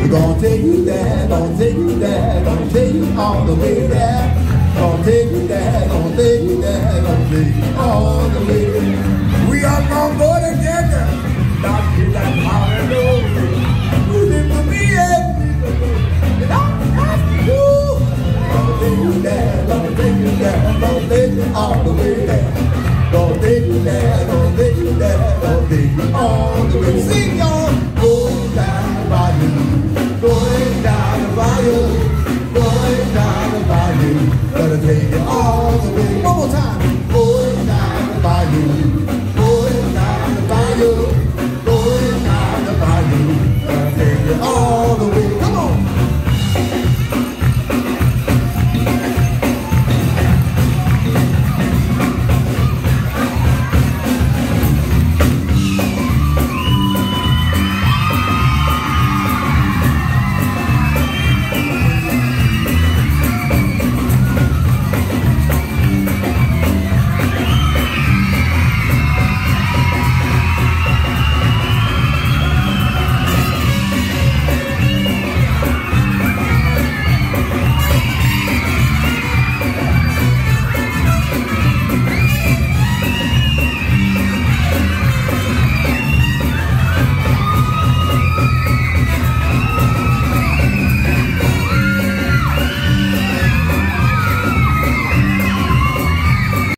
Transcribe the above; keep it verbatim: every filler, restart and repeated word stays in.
We're gonna take you there, gonna take you there, gonna take you all the way there. Gonna take you there, gonna take you there, gonna take you all the way there. We are gonna go together. Not you like hallelujah.